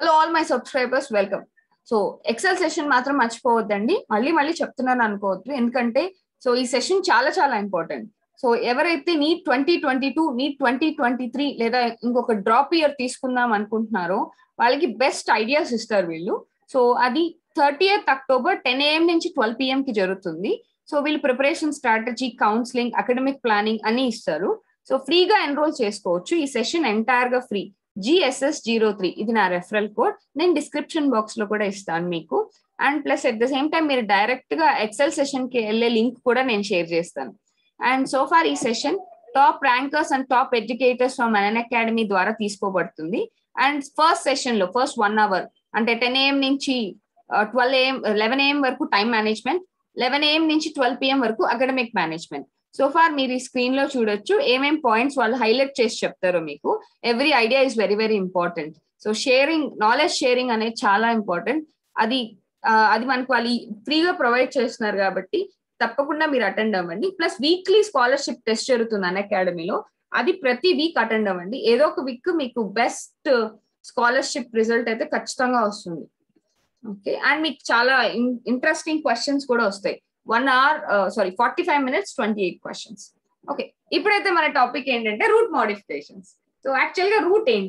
Hello all my subscribers, welcome. So Excel session మాత్రం మర్చిపోవద్దండి. మళ్ళీ చెప్తున్నాను అనుకోవద్దు, ఎందుకంటే సో ఈ సెషన్ చాలా చాలా ఇంపార్టెంట్. సో ఎవరైతే నీట్ 2022, నీట్ 2023 లేదా ఇంకొక డ్రాప్ ఇయర్ తీసుకుందాం అనుకుంటున్నారో వాళ్ళకి బెస్ట్ ఐడియాస్ ఇస్తారు వీళ్ళు. సో అది 30th October 10 AM నుంచి 12 PM కి జరుగుతుంది. సో వీళ్ళు preparation strategy, counselling, academic planning అన్ని ఇస్తారు. సో ఫ్రీగా ఎన్రోల్ చేసుకోవచ్చు. ఈ సెషన్ ఎంటైర్ గా ఫ్రీ. GSS03 ఇది నా రెఫరల్ కోడ్. నేను డిస్క్రిప్షన్ బాక్స్ లో కూడా ఇస్తాను మీకు. And plus at the same time మీరు డైరెక్ట్ గా ఎక్సెల్ సెషన్ కి వెళ్ళే లింక్ కూడా నేను షేర్ చేస్తాను. అండ్ సో ఫార్ ఈ session top rankers and top educators from Unacademy ద్వారా తీసుకోబడుతుంది. అండ్ ఫస్ట్ సెషన్ లో ఫస్ట్ 1 hour అంటే 10 AM నుంచి 11 AM వరకు టైం మేనేజ్మెంట్, 11 AM నుంచి 12 PM వరకు అకాడమిక్ మేనేజ్మెంట్. సో ఫార్ మీరు ఈ స్క్రీన్ లో చూడొచ్చు ఏమేం పాయింట్స్ వాళ్ళు హైలైట్ చేసి చెప్తారో మీకు. Every idea is very very important. So sharing, knowledge sharing అనేది చాలా ఇంపార్టెంట్. అది మనకు వాళ్ళు ఫ్రీగా ప్రొవైడ్ చేస్తున్నారు కాబట్టి తప్పకుండా మీరు అటెండ్ అవ్వండి. ప్లస్ వీక్లీ స్కాలర్షిప్ టెస్ట్ జరుగుతుంది అన్ అకాడమీలో. అది ప్రతి వీక్ అటెండ్ అవ్వండి. ఏదో ఒక వీక్ మీకు బెస్ట్ స్కాలర్షిప్ రిజల్ట్ అయితే ఖచ్చితంగా వస్తుంది. ఓకే, అండ్ మీకు చాలా ఇంట్రెస్టింగ్ క్వశ్చన్స్ కూడా వస్తాయి. 45 minutes 28 questions. ఓకే, ఇప్పుడైతే మన టాపిక్ ఏంటంటే రూట్ మోడిఫికేషన్స్. సో యాక్చువల్ గా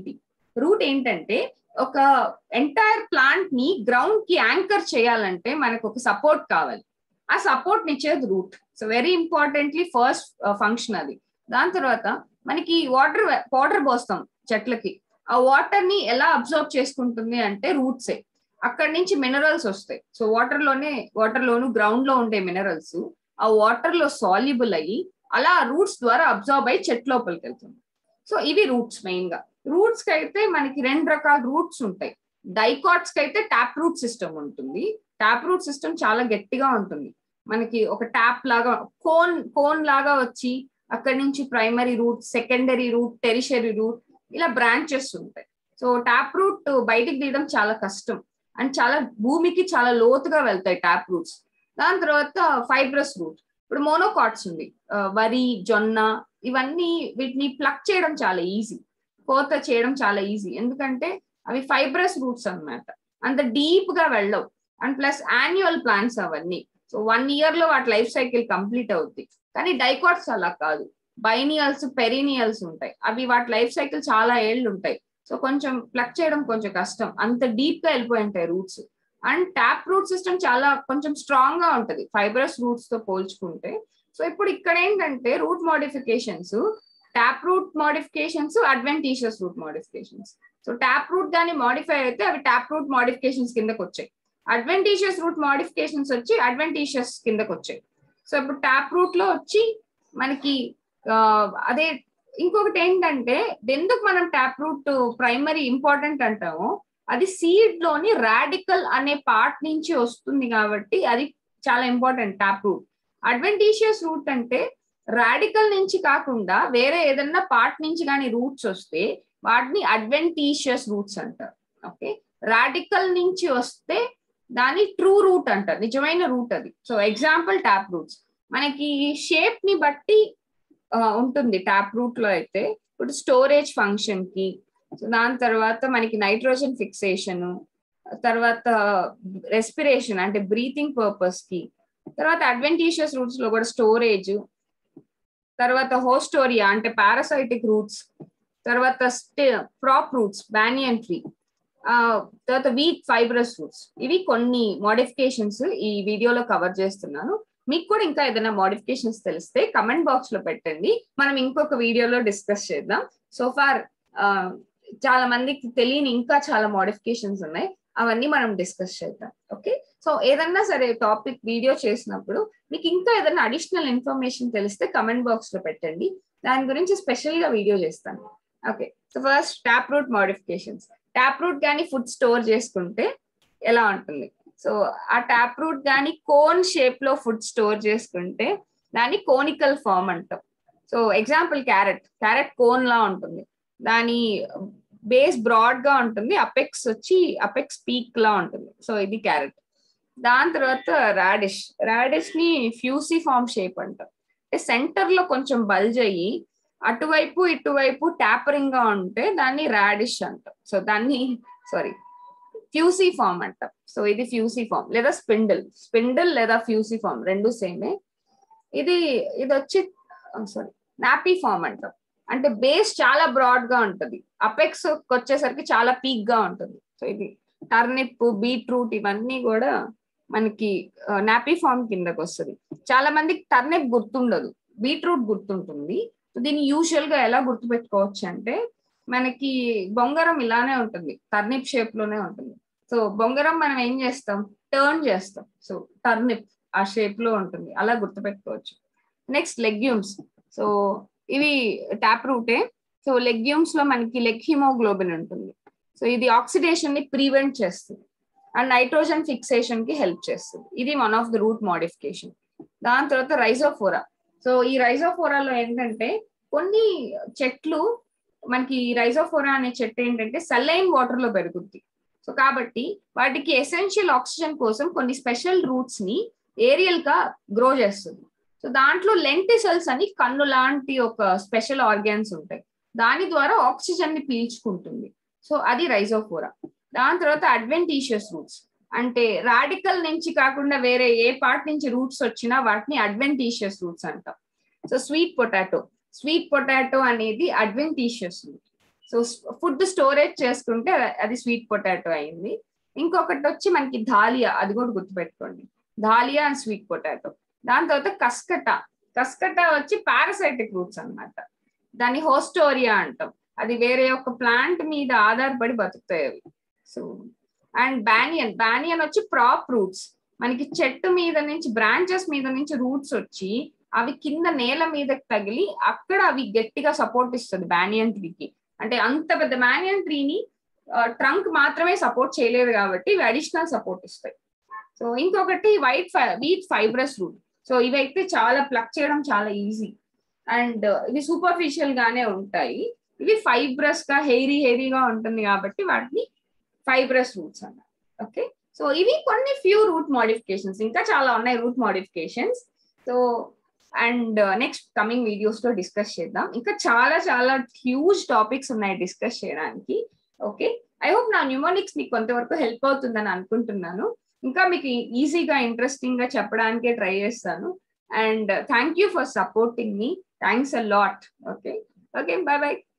రూట్ ఏంటంటే ఒక ఎంటైర్ ప్లాంట్ ని గ్రౌండ్ కి యాంకర్ చేయాలంటే మనకు ఒక సపోర్ట్ కావాలి. ఆ సపోర్ట్ నిచ్చేది root. So very importantly first function అది. దాని తర్వాత మనకి వాటర్ పోస్తాం చెట్లకి. ఆ వాటర్ ని ఎలా అబ్జర్వ్ చేసుకుంటుంది అంటే రూట్సే. అక్కడి నుంచి మినరల్స్ వస్తాయి. సో వాటర్ లోను గ్రౌండ్ లో ఉండే మినరల్స్ ఆ వాటర్ లో సాల్యుబుల్ అయ్యి అలా రూట్స్ ద్వారా అబ్జర్వ్ అయ్యి చెట్టు లోపలికి వెళ్తుంది. సో ఇవి రూట్స్. మెయిన్ గా రూట్స్ కి అయితే మనకి 2 రకాల రూట్స్ ఉంటాయి. డైకాట్స్ కి అయితే ట్యాప్ రూట్ సిస్టమ్ ఉంటుంది. ట్యాప్ రూట్ సిస్టమ్ చాలా గట్టిగా ఉంటుంది. మనకి ఒక ట్యాప్ లాగా కోన్ లాగా వచ్చి అక్కడి నుంచి primary root, secondary root, tertiary root ఇలా బ్రాంచెస్ ఉంటాయి. సో ట్యాప్ రూట్ బయటికి తీయడం చాలా కష్టం అండ్ చాలా భూమికి చాలా లోతుగా వెళ్తాయి ట్యాప్ రూట్స్. దాని తర్వాత ఫైబ్రస్ రూట్. ఇప్పుడు మోనోకాట్స్ ఉంది, వరి, జొన్న, ఇవన్నీ వీటిని ప్లక్ చేయడం చాలా ఈజీ, కోత చేయడం చాలా ఈజీ. ఎందుకంటే అవి ఫైబ్రస్ రూట్స్ అన్నమాట, అంత డీప్ గా వెళ్ళవు. అండ్ ప్లస్ యాన్యువల్ ప్లాంట్స్ అవన్నీ. సో 1 year లో వాటి లైఫ్ సైకిల్ కంప్లీట్ అవుద్ది. కానీ డైకాట్స్ అలా కాదు, బైనియల్స్, పెరీనియల్స్ ఉంటాయి. అవి వాటి లైఫ్ సైకిల్ చాలా ఏళ్ళు ఉంటాయి. సో కొంచెం ప్లక్ చేయడం కొంచెం కష్టం, అంత డీప్ గా వెళ్ళిపోయి ఉంటాయి roots. And tap root system చాలా కొంచెం స్ట్రాంగ్ గా ఉంటది ఫైబ్రస్ రూట్స్ తో పోల్చుకుంటే. సో ఇప్పుడు ఇక్కడ ఏంటంటే root modifications, tap root modifications, adventitious root modifications. So tap root గానీ మోడిఫై అయితే అవి ట్యాప్ రూట్ మోడిఫికేషన్స్ కిందకి వచ్చాయి. అడ్వెంటీషియస్ రూట్ మోడిఫికేషన్స్ వచ్చి అడ్వెంటీషియస్ కిందకి వచ్చాయి. సో ఇప్పుడు ట్యాప్ రూట్ లో వచ్చి మనకి అదే. ఇంకొకటి ఏంటంటే ఎందుకు మనం ట్యాప్ రూట్ ప్రైమరీ ఇంపార్టెంట్ అంటామో, అది సీడ్ లోని రాడికల్ అనే పార్ట్ నుంచి వస్తుంది కాబట్టి అది చాలా important tap root. Adventitious root అంటే రాడికల్ నుంచి కాకుండా వేరే ఏదన్నా పార్ట్ నుంచి కానీ రూట్స్ వస్తే వాటిని అడ్వెంటీషియస్ రూట్స్ అంటారు. ఓకే, రాడికల్ నుంచి వస్తే దాన్ని ట్రూ రూట్ అంటారు, నిజమైన రూట్ అది. సో ఎగ్జాంపుల్ ట్యాప్ రూట్స్ మనకి షేప్ ని బట్టి ఉంటుంది. ట్యాప్ రూట్ లో అయితే ఇప్పుడు స్టోరేజ్ ఫంక్షన్ కి, దాని తర్వాత మనకి నైట్రోజన్ ఫిక్సేషన్, తర్వాత రెస్పిరేషన్ అంటే బ్రీతింగ్ పర్పస్ కి, తర్వాత అడ్వెంటీషియస్ రూట్స్ లో కూడా స్టోరేజ్, తర్వాత హోస్టోరియా అంటే పారాసైటిక్ రూట్స్, తర్వాత ప్రాప్ రూట్స్, బానియన్ ట్రీ, తర్వాత వీక్ ఫైబ్రస్ రూట్స్. ఇవి కొన్ని మోడిఫికేషన్స్ ఈ వీడియోలో కవర్ చేస్తున్నాను. మీకు కూడా ఇంకా ఏదైనా మోడిఫికేషన్స్ తెలిస్తే కమెంట్ బాక్స్ లో పెట్టండి, మనం ఇంకొక వీడియోలో డిస్కస్ చేద్దాం. సో ఫార్ చాలా మందికి తెలియని ఇంకా చాలా మోడిఫికేషన్స్ ఉన్నాయి, అవన్నీ మనం డిస్కస్ చేద్దాం. ఓకే, సో ఏదన్నా సరే టాపిక్ వీడియో చేసినప్పుడు మీకు ఇంకా ఏదైనా అడిషనల్ ఇన్ఫర్మేషన్ తెలిస్తే కమెంట్ బాక్స్ లో పెట్టండి, దాని గురించి స్పెషల్ గా వీడియో చేస్తాను. Okay, so first tap root modifications. Tap root కానీ ఫుడ్ స్టోర్ చేసుకుంటే ఎలా ఉంటుంది? సో ఆ ట్యాప్ రూట్ కానీ కోన్ షేప్ లో ఫుడ్ స్టోర్ చేసుకుంటే దాన్ని కోనికల్ ఫార్మ్ అంటాం. సో ఎగ్జాంపుల్ క్యారెట్ కోన్ లా ఉంటుంది, దాని బేస్ బ్రాడ్ గా ఉంటుంది, అపెక్స్ పీక్ లా ఉంటుంది. సో ఇది క్యారెట్. దాని తర్వాత రాడిష్ ని ఫ్యూసిఫార్మ్ షేప్ అంటాం. అంటే సెంటర్ లో కొంచెం బల్జ్ అయ్యి అటువైపు ఇటువైపు ట్యాపరింగ్ గా ఉంటే దాన్ని రాడిష్ అంటాం. సో దాన్ని ఫ్యూసిఫామ్ అంటాం. సో ఇది ఫ్యూసిఫామ్ లేదా స్పిండిల్ లేదా ఫ్యూసిఫామ్ రెండు సేమే. ఇది వచ్చి సారీ నాపీఫామ్ అంటాం. అంటే బేస్ చాలా బ్రాడ్ గా ఉంటుంది, అపెక్స్ వచ్చేసరికి చాలా పీక్ గా ఉంటుంది. సో ఇది టర్నిప్, బీట్రూట్ ఇవన్నీ కూడా మనకి నాపీఫామ్ కిందకి వస్తుంది. చాలా మందికి టర్నిప్ గుర్తుండదు, బీట్రూట్ గుర్తుంటుంది. దీన్ని యూజువల్ గా ఎలా గుర్తుపెట్టుకోవచ్చు అంటే, మనకి బొంగరం ఇలానే ఉంటుంది, టర్నిప్ షేప్ లోనే ఉంటుంది. సో బొంగరం మనం ఏం చేస్తాం, టర్న్ చేస్తాం. సో టర్నిప్ ఆ షేప్ లో ఉంటుంది, అలా గుర్తుపెట్టుకోవచ్చు. Next legumes. సో ఇవి టాప్ రూటే. సో లెగ్యూమ్స్ లో మనకి లెగ్ హిమోగ్లోబిన్ ఉంటుంది. సో ఇది ఆక్సిడేషన్ ని ప్రివెంట్ చేస్తుంది అండ్ నైట్రోజన్ ఫిక్సేషన్ కి హెల్ప్ చేస్తుంది. ఇది one of the root modification. దాని తర్వాత రైజోఫోరా. సో ఈ రైజోఫోరాలో ఏంటంటే, కొన్ని చెట్లు మనకి రైజోఫోరా అనే చెట్టు ఏంటంటే సలైన్ వాటర్ లో పెరుగుద్ది. సో కాబట్టి వాటికి ఎసెన్షియల్ ఆక్సిజన్ కోసం కొన్ని స్పెషల్ రూట్స్ ని ఏరియల్ గా గ్రో చేస్తుంది. సో దాంట్లో లెంటిసెల్స్ అని కన్ను లాంటి ఒక స్పెషల్ ఆర్గాన్స్ ఉంటాయి, దాని ద్వారా ఆక్సిజన్ ని పీల్చుకుంటుంది. సో అది రైజోఫోరా. దాని తర్వాత అడ్వెంటీషియస్ రూట్స్, అంటే రాడికల్ నుంచి కాకుండా వేరే ఏ పార్ట్ నుంచి రూట్స్ వచ్చినా వాటిని అడ్వెంటీషియస్ రూట్స్ అంటాం. సో స్వీట్ పొటాటో అనేది adventitious root. So food storage చేసుకుంటే అది స్వీట్ పొటాటో అయింది. ఇంకొకటి వచ్చి మనకి ధాలియా, అది కూడా గుర్తుపెట్టుకోండి, ధాలియా అండ్ స్వీట్ పొటాటో. దాని తర్వాత కస్కటా వచ్చి పారాసైటిక్ రూట్స్ అన్నమాట, దాన్ని హోస్టోరియా అంటాం. అది వేరే ఒక ప్లాంట్ మీద ఆధారపడి బతుకుతాయి అవి. సో అండ్ బ్యానియన్ వచ్చి ప్రాప్ రూట్స్, మనకి చెట్టు మీద నుంచి బ్రాంచెస్ మీద నుంచి రూట్స్ వచ్చి అవి కింద నేల మీదకి తగిలి అక్కడ అవి గట్టిగా సపోర్ట్ ఇస్తుంది బ్యానియన్ ట్రీకి. అంటే అంత పెద్ద బ్యానియన్ ట్రీని ట్రంక్ మాత్రమే సపోర్ట్ చేయలేదు కాబట్టి ఇవి అడిషనల్ సపోర్ట్ ఇస్తాయి. సో ఇంకొకటి వీట్ ఫైబ్రస్ రూట్. సో ఇవైతే చాలా ప్లక్ చేయడం చాలా ఈజీ అండ్ ఇవి సూపర్ఫిషియల్ గానే ఉంటాయి. ఇవి ఫైబ్రస్ గా హెయిరీగా ఉంటుంది కాబట్టి వాటిని ఫైబ్రస్ రూట్స్ అన్నారు. ఓకే, సో ఇవి కొన్ని ఫ్యూ రూట్ మోడిఫికేషన్స్, ఇంకా చాలా ఉన్నాయి root modifications. So and next coming videos లో డిస్కస్ చేద్దాం. ఇంకా చాలా చాలా హ్యూజ్ టాపిక్స్ ఉన్నాయి డిస్కస్ చేయడానికి. ఓకే, ఐ హోప్ నా న్యూమోనిక్స్ మీకు కొంతవరకు హెల్ప్ అవుతుందని అనుకుంటున్నాను. ఇంకా మీకు ఈజీగా ఇంట్రెస్టింగ్ గా చెప్పడానికే ట్రై చేస్తాను. And thank you for supporting me. Thanks a lot. Okay, bye by.